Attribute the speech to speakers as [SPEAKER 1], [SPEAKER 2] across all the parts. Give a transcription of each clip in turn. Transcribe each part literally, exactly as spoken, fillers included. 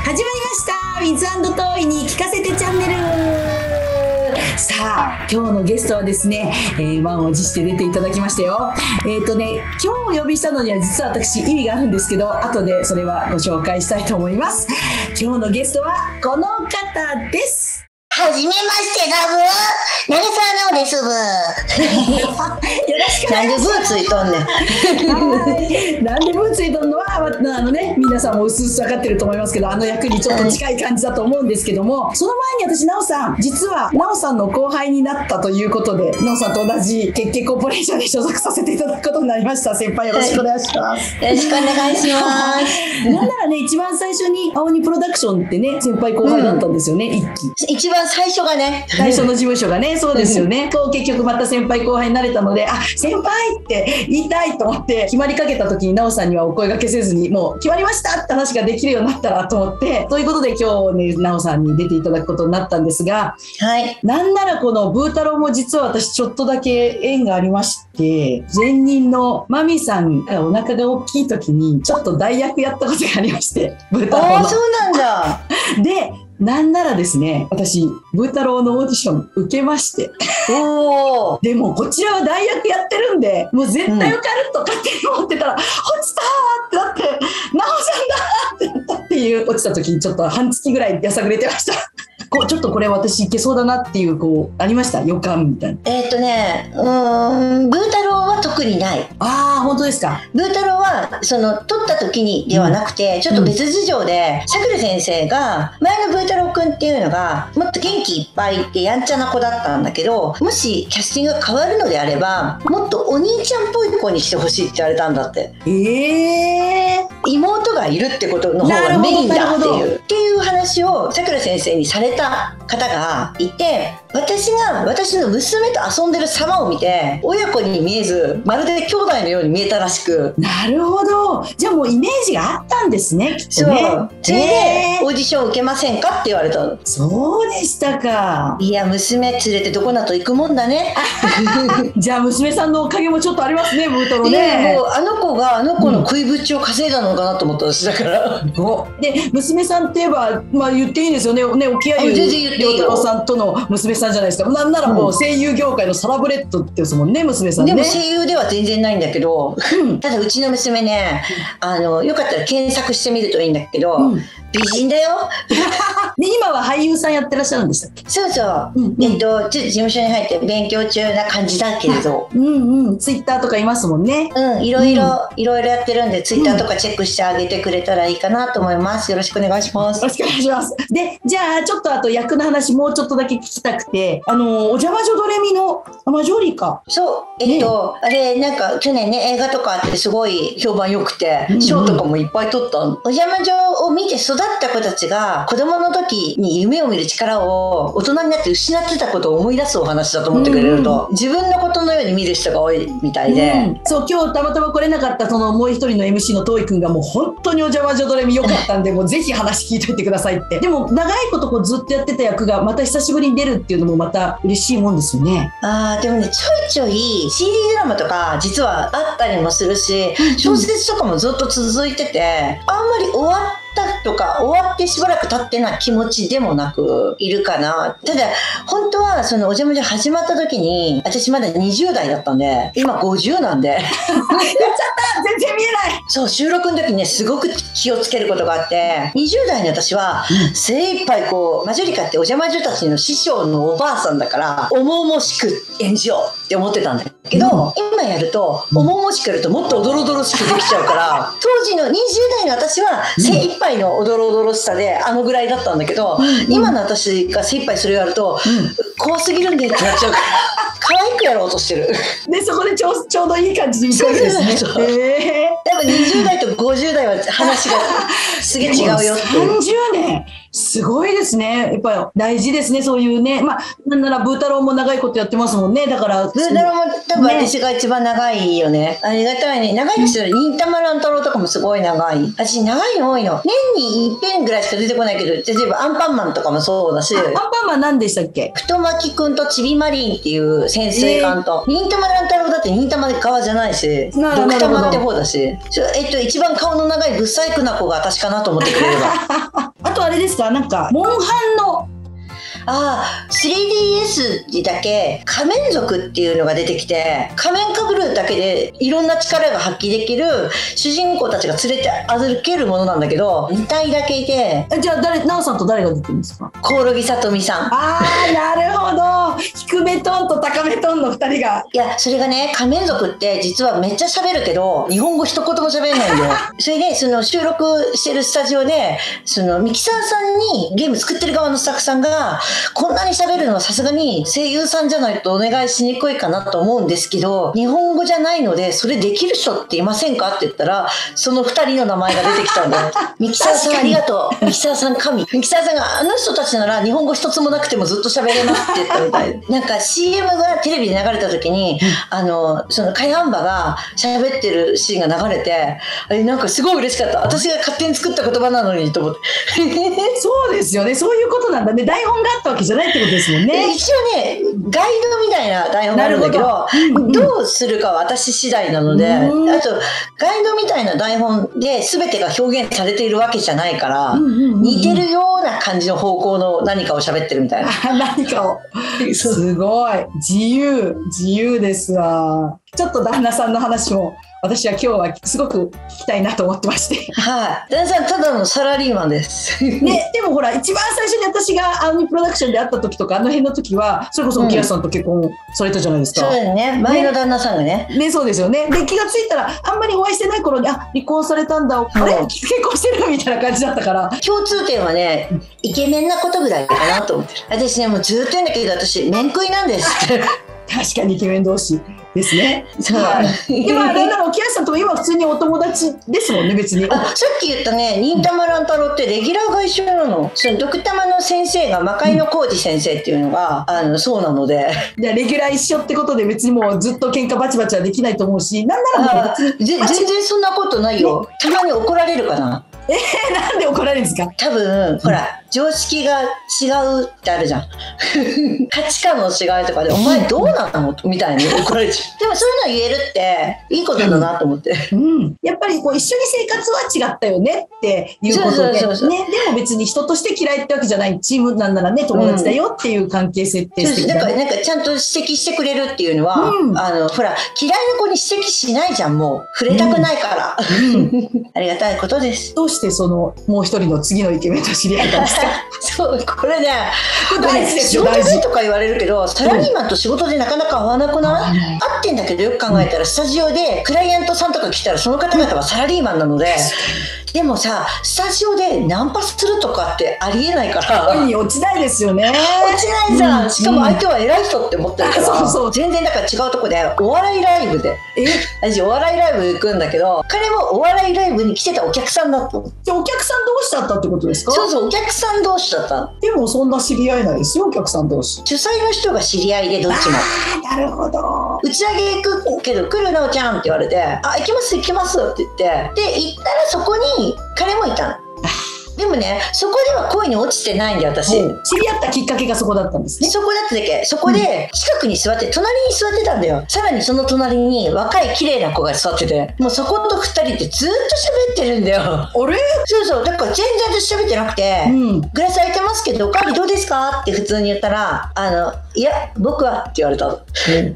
[SPEAKER 1] 始まりましたウィズ&トーイに聞かせてチャンネル。さあ今日のゲストはですね、えー、満を持して出ていただきましたよ。えっ、ー、とね今日お呼びしたのには実は私意味があるんですけど、後でそれはご紹介したいと思います。今日のゲストはこの方です。
[SPEAKER 2] はじめましてだぶ長澤奈緒ですぶ
[SPEAKER 1] よろしくお願いします。
[SPEAKER 2] なんでブーついとんねん
[SPEAKER 1] はいなんでブーついとんのは、まあのね、皆さんもうすうす分かってると思いますけど、あの役にちょっと近い感じだと思うんですけども、その前に私奈緒さん実は奈緒さんの後輩になったということで、奈緒さんと同じケッケコーポレーションに所属させていただくことになりました。先輩よろしくお願いします、
[SPEAKER 2] はい、よろしくお願いします
[SPEAKER 1] なんならね一番最初に青鬼プロダクションってね先輩後輩だったんですよね、うん、一期
[SPEAKER 2] 一番最初がね
[SPEAKER 1] 最初の事務所がねそうですよねこう結局また先輩後輩になれたので、あ先輩って言いたいと思って決まりかけた時に奈緒さんにはお声掛けせずにもう決まりましたって話ができるようになったらと思って、ということで今日ね奈緒さんに出ていただくことになったんですが、
[SPEAKER 2] はい、
[SPEAKER 1] なんならこのブー太郎も実は私ちょっとだけ縁がありまして、前任のマミさんがお腹が大きい時にちょっと代役やったことがありまして、ブー太郎の。
[SPEAKER 2] あそうなんだ
[SPEAKER 1] でなんならですね、私ブー太郎のオーディション受けまして、
[SPEAKER 2] お
[SPEAKER 1] でもこちらは代役やってるんでもう絶対受かると勝手に思ってたら、うん、落ちたーってなって奈緒さんだーってなったっていう、落ちた時にちょっと半月ぐらいやさぐれてましたこうちょっとこれ私いけそうだなっていうこうありました予感みたいな。
[SPEAKER 2] えーっとねうーんブー太郎は特にない。
[SPEAKER 1] ああ本当ですか。
[SPEAKER 2] ブー太郎はその取った時にではなくて、うん、ちょっと別事情でさくら先生が前のブー太郎くんっていうのがもっと元気いっぱいってやんちゃな子だったんだけど、もしキャスティングが変わるのであればもっとお兄ちゃんっぽい子にしてほしいって言われたんだって。
[SPEAKER 1] えー、
[SPEAKER 2] 妹がいるってことの方がメインだっていうっていう話をさくら先生にされた方がいて、私が私の娘と遊んでる様を見て親子に見えずまるで兄弟のように見えたらしく。
[SPEAKER 1] なるほど、じゃあもうイメージがあったんですねきっとね。
[SPEAKER 2] そうそれでオーディション受けませんかって言われたの。
[SPEAKER 1] そうでしたか。
[SPEAKER 2] いや娘連れてどこなと行くもんだね
[SPEAKER 1] じゃあ娘さんのおかげもちょっとありますねブー太郎ね。
[SPEAKER 2] もうあの子があの子の食いぶちを稼いだのかなと思った私だから、うん、
[SPEAKER 1] で娘さんって言えば、まあ、言っていいんですよねね沖合亮太郎さんとの娘さんじゃないですか。なんならもう声優業界のサラブレッドってですもんね娘さんね。
[SPEAKER 2] でも声優では全然ないんだけど、うん、ただうちの娘ね、あのよかったら検索してみるといいんだけど、うん、美人だよ
[SPEAKER 1] で今は俳優さんやってらっしゃるんでしたっけ。
[SPEAKER 2] そうそう、うんうん、えっとちょっと事務所に入って勉強中な感じだけれど、
[SPEAKER 1] うんうんツイッターとかいますもんね。
[SPEAKER 2] うんいろいろ、うん、いろいろやってるんでツイッターとかチェックしてあげてくれたらいいかなと思います。よろしくお願いします。
[SPEAKER 1] よろしくお願いします。でじゃあちょっとあと役の話もうちょっとだけ聞きたくて、あのお邪魔女ドレミのマジョリカ。
[SPEAKER 2] そうえっと、ね、あれなんか去年ね映画とかあってすごい評判良くて、うんうん、賞とかもいっぱい取ったの。お邪魔女を見て育った子たちが子供の時に夢を見る力を大人になって失ってたことを思い出すお話だと思ってくれると、うんうん、自分のことのように見る人が多いみたいで、うん、
[SPEAKER 1] そう今日たまたま来れなかったそのもう一人の エムシー のトーイくんがもう本当にお邪魔女ドレミ良かったんでもうぜひ話聞いといてくださいって。でも長いことこうずっとやってた役がまた久しぶりに出るっていうのもまた嬉しいもんですよね。
[SPEAKER 2] あーでもねちょいちょい シーディー ドラマとか実はあったりもするし、小説とかもずっと続いててあんまり終わったとか終わってしばらく経ってない気持ちでもなくいるかな。ただ本当はそのお邪魔女始まった時に私まだにじゅう代だったんで今ごじゅうなんでやっちゃ
[SPEAKER 1] った全然見えない。
[SPEAKER 2] そう収録の時にねすごく気をつけることがあって、にじゅう代の私は精一杯こうマジョリカってお邪魔女たちの師匠のおばあさんだから重々しく演じようって思ってたんだけど、うん、今やると重々しくやるともっとおどろおどろしくできちゃうから当時のにじゅう代の私は精一杯のおどろおどろしさであのぐらいだったんだけど、うん、今の私が精一杯それをやると、うん、怖すぎるんでってなっちゃうから可愛くやろうとしてる
[SPEAKER 1] でそこでちょう、ちょうどいい感じに見せるんですね。
[SPEAKER 2] そうそうそう、えー、多分にじゅう代とごじゅう代は話がすげえ違うよって
[SPEAKER 1] さんじゅうねんすごいですね。やっぱり大事ですねそういうね。まあなんならブー太郎も長いことやってますもんね。だから
[SPEAKER 2] ブー太郎も多分私が一番長いよね、ねありがたいね。長いですよ。忍たま乱太郎とかもすごい長い。私長いの多いの。年にいっぺんぐらいしか出てこないけど、例えばアンパンマンとかもそうだし。
[SPEAKER 1] アンパンマン何でしたっけ。
[SPEAKER 2] 太巻くんとちびまりんっていう潜水艦と、えー、忍たま乱太郎だって忍たま側じゃないしドクたまって方だし、えっと一番顔の長いブサイクな子が私かなと思ってくれれば
[SPEAKER 1] あととあれですか、なんかモンハンの
[SPEAKER 2] ああ、スリーディーエス にだけ仮面族っていうのが出てきて、仮面かぶるだけでいろんな力が発揮できる主人公たちが連れて歩けるものなんだけど、に体だけいて。
[SPEAKER 1] じゃあ誰、奈緒さんと誰が出てるんですか？
[SPEAKER 2] コオロギさとみさん。
[SPEAKER 1] あー、なるほど。低めトーンと高めトーンのふたりが。
[SPEAKER 2] いや、それがね、仮面族って実はめっちゃ喋るけど日本語一言も喋れないんだよ。それでその収録してるスタジオで、そのミキサーさんにゲーム作ってる側のスタッフさんが、こんなに喋るのはさすがに声優さんじゃないとお願いしにくいかなと思うんですけど、日本語じゃないのでそれできる人っていませんかって言ったら、そのふたりの名前が出てきたんだよ。ミキサーさんありがとう、ミキサーさん神。ミキサーさんが、あの人たちなら日本語一つもなくてもずっと喋れますって言ったみたい。なんか シーエム がテレビで流れた時に、あのそのカヤンバが喋ってるシーンが流れて、あれなんかすごい嬉しかった。私が勝手に作った言葉なのにと思って。
[SPEAKER 1] そうですよね、そういうことなんだね。台本があったわけじゃないってことですもんね。
[SPEAKER 2] 一応ね、ガイドみたいな台本があるんだけど、ど,、うんうん、どうするかは私次第なので、あとガイドみたいな台本で全てが表現されているわけじゃないから、うんうんうんうん、似てるような感じの方向の何かを喋ってるみたいな。
[SPEAKER 1] 何かをすごい自由自由ですわ。ちょっと旦那さんの話も私は今日はすごく聞きたいなと思ってまして。
[SPEAKER 2] はい、旦那さんただのサラリーマンです。
[SPEAKER 1] ね、でもほら一番最初に私がアンミプロダクションで会った時とかあの辺の時はそれこそ沖谷さんと結婚されたじゃないですか。
[SPEAKER 2] うん、そうですね。前の旦那さんがね。
[SPEAKER 1] ね、ね、そうですよね。で気がついたらあんまりお会いしてない頃に、あ、離婚されたんだ、あれ結婚してるみたいな感じだったから。
[SPEAKER 2] 共通点はね、イケメンなことぐらいかなと思ってる。私ね、もうずっと言うんだけど、私面食いなんですって。
[SPEAKER 1] 確かにイケメン同士ですね。はい。でもなんだろう、沖谷さんとも今普通にお友達ですもんね、別に。
[SPEAKER 2] あ、さっき言ったね、忍たま乱太郎ってレギュラーが一緒なの。そのドクタマの先生が魔界の浩二先生っていうのが、うん、あのそうなので。
[SPEAKER 1] じゃあレギュラー一緒ってことで別にもうずっと喧嘩バチバチはできないと思うし、なんならもう別に
[SPEAKER 2] 全然そんなことないよ。ね、たまに怒られるかな。
[SPEAKER 1] えー、なんで怒られるんですか？
[SPEAKER 2] 多分、うん、ほら常識が違うってあるじゃん。価値観の違いとかで、お前どうなのみたいに怒られちゃう。でもそういうの言えるっていいことだなと思って、
[SPEAKER 1] うんうん、やっぱりこう一緒に生活は違ったよねっていうことで、ね、でも別に人として嫌いってわけじゃない、チームなんならね友達だよっていう関係設定して、
[SPEAKER 2] うん、だからなんかちゃんと指摘してくれるっていうのは、うん、あのほら嫌いな子に指摘しないじゃん、もう触れたくないから、うんうん、ありがたいことです。
[SPEAKER 1] どうしてそのもう一人の次のイケメンと知り合ったんですか？
[SPEAKER 2] そうこれね、これね、仕事でとか言われるけど、サラリーマンと仕事でなかなか合わなくない？合ってんだけど、よく考えたらスタジオでクライアントさんとか来たらその方々はサラリーマンなので、でもさ、スタジオでナンパするとかってありえないから、
[SPEAKER 1] 恋に落ちないですよね。
[SPEAKER 2] 落ちないじゃん、うん、しかも相手は偉い人って思ってるから、うん、そうそう、全然だから違うとこでお笑いライブで、え私お笑いライブ行くんだけど、彼もお笑いライブに来てたお客さんだった。
[SPEAKER 1] じゃあお客さん同士だったってことですか？
[SPEAKER 2] そうそう、お客さん同士だった。
[SPEAKER 1] でもそんな知り合いないですよ、お客さん同士。
[SPEAKER 2] 主催の人が知り合いで、どっちも。
[SPEAKER 1] あー、なるほど。
[SPEAKER 2] 打ち上げ行くけど来るなおちゃんって言われて、あ、行きます行きますって言って、で行ったらそこに彼もいたの。でもね、そこでは恋に落ちてないんで、私。知
[SPEAKER 1] り合ったきっかけがそこだったんですね。
[SPEAKER 2] そこだっただけ。そこで近くに座って、隣に座ってたんだよ。さらにその隣に若い綺麗な子が座ってて、もうそこと二人でずっと喋ってるんだよ。あ
[SPEAKER 1] れ？
[SPEAKER 2] そうそう、だから全然私喋ってなくて、うん、グラス空いてますけどおかわりどうですかって普通に言ったら、あのいや僕はって言われたの。うん、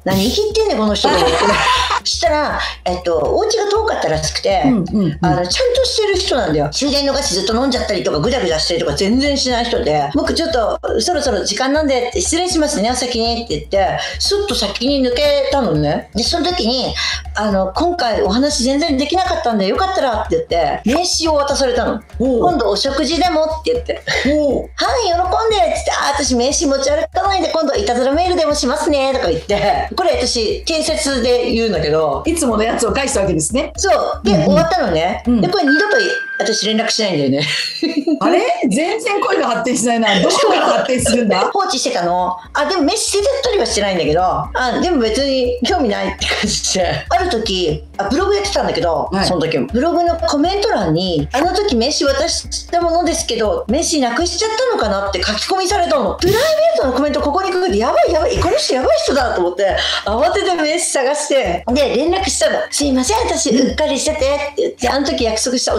[SPEAKER 2] 何言ってんねんこの人と思って。そしたら、えっと、お家が遠かったらしくて、うんうんうん、あのちゃんとしてる人なんだよ。終電逃しずっと飲んじゃったりとかぐだぐだしたりとか全然しない人で、僕ちょっとそろそろ時間なんで失礼しますねお先にって言ってスッと先に抜けたのね。でその時にあの今回お話全然できなかったんでよかったらって言って名刺を渡されたの。今度お食事でもって言って、はい喜んでって言って、あ私名刺持ち歩かないんで今度いたずらメールでもしますねとか言って、これ私建設で言うんだけど、
[SPEAKER 1] いつものやつを返したわけですね。
[SPEAKER 2] そうで、うんうん、終わったのね、うん、でこれ二度と私連絡しないんだよね。
[SPEAKER 1] あれ全然恋が発展しないな。どこから発展するんだ？
[SPEAKER 2] 放置してたの。あでもメッセージ取りはしてないんだけど、あでも別に興味ないって感じで、ある時あブログやってたんだけど、はい、その時もブログのコメント欄にあの時名刺渡したものですけど名刺なくしちゃったのかなって書き込みされたの。プライベートのコメントここに来るで、やばいやばいこの人やばい人だと思って慌てて名刺探して、で連絡したの。すいません私うっかりしててって言って、あの時約束したお食事に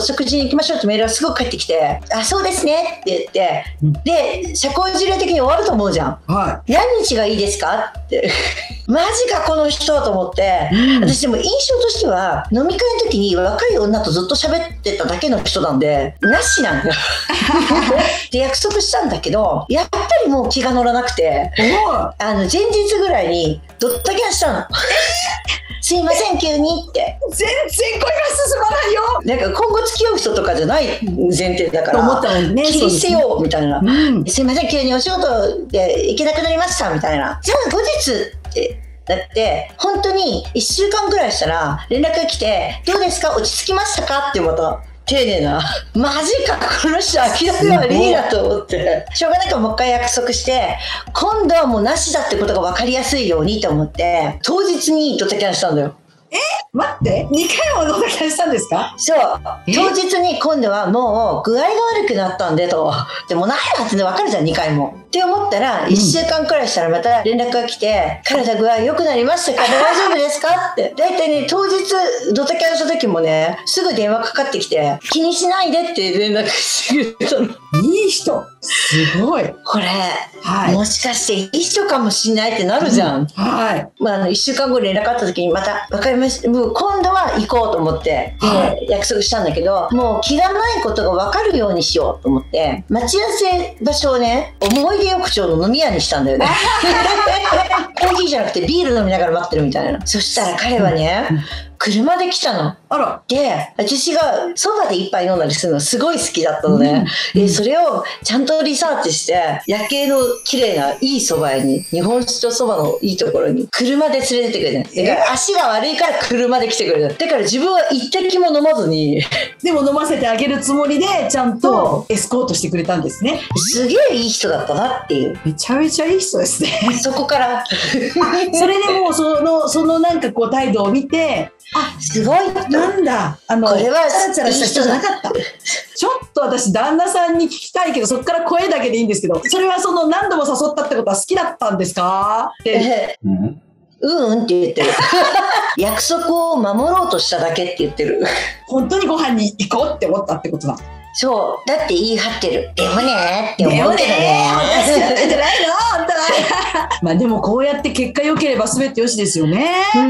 [SPEAKER 2] 行きましょうってメールがすごく返ってきて、あ、そうですねって言って、うん、で、社交辞令的に終わると思うじゃん。はい。何日がいいですかって。マジかこの人と思って、うん、私でも印象としては、飲み会の時に若い女とずっと喋ってただけの人なんで、なしなんだよ。で、約束したんだけど、やっぱりもう気が乗らなくて、あの、前日ぐらいにドッタキャンしたの。すいません急にって
[SPEAKER 1] 全然恋が進まないよ。
[SPEAKER 2] なんか今後付き合う人とかじゃない前提だから
[SPEAKER 1] と思ったもんね。
[SPEAKER 2] 切り捨てようみたいな、うん、すいません急にお仕事で行けなくなりましたみたいな。じゃあ後日ってだって本当にいっしゅうかんぐらいしたら連絡が来て、どうですか落ち着きましたかってまた丁寧な、マジかこの人諦め悪いなと思って、しょうがないからもう一回約束して、今度はもうなしだってことが分かりやすいようにと思って当日にドタキャンしたんだよ。
[SPEAKER 1] え、待って、にかいもドタキャンしたんですか？
[SPEAKER 2] そう、当日に今度はもう具合が悪くなったんでと、でもないなって分かるじゃんにかいもって思ったら、いっしゅうかんくらいしたらまた連絡が来て、うん、体具合良くなりましたか大丈夫ですかって大体ね、当日ドタキャンした時もね、すぐ電話かかってきて、気にしないでって連絡してくれたの。
[SPEAKER 1] いい人、すごい。
[SPEAKER 2] これ、はい、もしかしていい人かもしれないってなるじゃん、うん、はい。まあ、あのいっしゅうかんご連絡あった時にまた分かりました、もう今度は行こうと思って、はい、約束したんだけど、もう気がないことが分かるようにしようと思って待ち合わせ場所をね、思い出横丁の飲み屋にしたんだよね。コーヒーじゃなくてビール飲みながら待ってるみたいな。そしたら彼はね、うん、車で来たの。あら。で、私がそばで一杯飲んだりするのすごい好きだったのね、うん、でそれをちゃんとリサーチして夜景の綺麗ないいそば屋に、日本酒とそばのいいところに車で連れてってくれて、だから足が悪いから車で来てくれた。だから自分は一滴も飲まずに
[SPEAKER 1] でも飲ませてあげるつもりでちゃんとエスコートしてくれたんですね。
[SPEAKER 2] すげえいい人だったなっていう。
[SPEAKER 1] めちゃめちゃいい人ですね。
[SPEAKER 2] そこから
[SPEAKER 1] それでもうそのそのなんかこう態度を見て、
[SPEAKER 2] あ、すごい
[SPEAKER 1] なんだ、あの
[SPEAKER 2] これは
[SPEAKER 1] チャラチャラした人じゃなかった。ちょっと私旦那さんに聞きたいけど、そこから声だけでいいんですけど、それはその何度も誘ったってことは好きだったんですかって、うん、
[SPEAKER 2] うんうんって言ってる。約束を守ろうとしただけって言ってる。
[SPEAKER 1] 本当にご飯に行こうって思ったってことだ。
[SPEAKER 2] そう、だって言い張ってる。でもねって思うけどね。
[SPEAKER 1] 私じゃないの本当は。まあでもこうやって結果良ければ全てよしですよね。うん。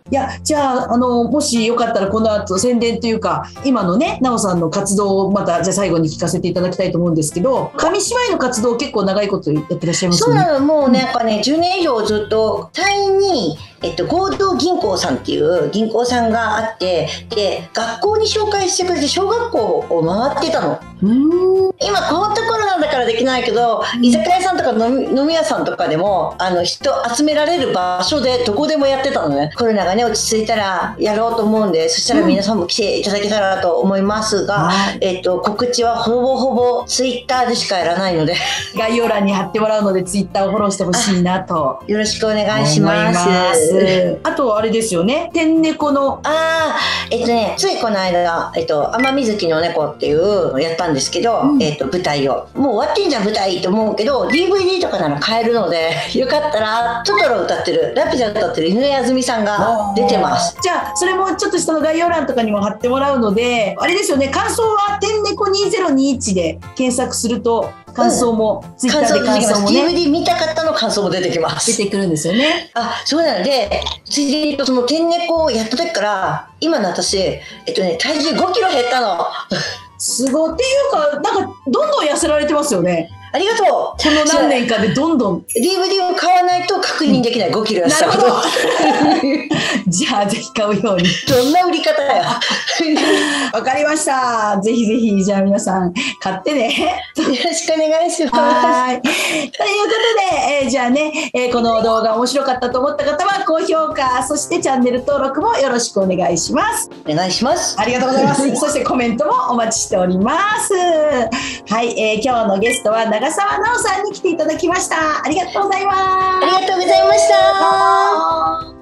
[SPEAKER 1] いや、じゃあ、あのもしよかったらこの後宣伝というか、今のねなおさんの活動をまたじゃあ最後に聞かせていただきたいと思うんですけど、紙芝居の活動結構長いことやってらっしゃいますよね。
[SPEAKER 2] そうなの、もうね、やっぱねじゅうねん以上ずっと隊員に、えっと、合同銀行さんっていう銀行さんがあって、で学校に紹介してくれて小学校を回ってたの。うーん、今このところなんだからできないけど、居酒屋さんとか飲み、飲み屋さんとかでもあの人集められる場所でどこでもやってたのね。コロナがね落ち着いたらやろうと思うんで、そしたら皆さんも来ていただけたらと思いますが、うん、えっと、告知はほぼほぼツイッターでしかやらないので
[SPEAKER 1] 概要欄に貼ってもらうのでツイッターをフォローしてほしいなと
[SPEAKER 2] よろしくお願いします。
[SPEAKER 1] あとあれですよね、天猫の
[SPEAKER 2] あーえっとねついこの間、えっと、天水木の猫っていうのやったんですけど、うん、えっと、舞台をもう終わってんじゃん舞台と思うけど ディーブイディー とかなら買えるので、よかったらトトロ歌ってる、ラピュタ歌ってる井上あずみさんが出てます。
[SPEAKER 1] じゃあそれもちょっと下の概要欄とかにも貼ってもらうので、あれですよね、感想は天猫にせんにじゅういちで検索すると感想も、うん、ツイッターで感想もね、
[SPEAKER 2] ディーブイディー 見た方の感想も出てきます。
[SPEAKER 1] 出てくるんですよね。
[SPEAKER 2] あ、そうなので、ついでに言うとその天猫をやった時から今の私、えっとね、体重ごキロ減ったの。
[SPEAKER 1] すごい。っていうか、なんかどんどん痩せられてますよね。
[SPEAKER 2] ありがとう。こ
[SPEAKER 1] の何年かでどんどん
[SPEAKER 2] ディーブイディー を買わないと確認できない、うん、ごキロ痩せたこと。
[SPEAKER 1] じゃあぜひ買うように。
[SPEAKER 2] どんな売り方や。
[SPEAKER 1] わかりました。ぜひぜひじゃあ皆さん買ってね。
[SPEAKER 2] よろしくお願いします。
[SPEAKER 1] はい。ということで、えー、じゃあね、えー、この動画面白かったと思った方は高評価、そしてチャンネル登録もよろしくお願いします。
[SPEAKER 2] お願いします。
[SPEAKER 1] ありがとうございます。そしてコメントもお待ちしております。はい、えー、今日のゲストは長澤奈緒さんに来ていただきました。ありがとうございます。
[SPEAKER 2] ありがとうございました。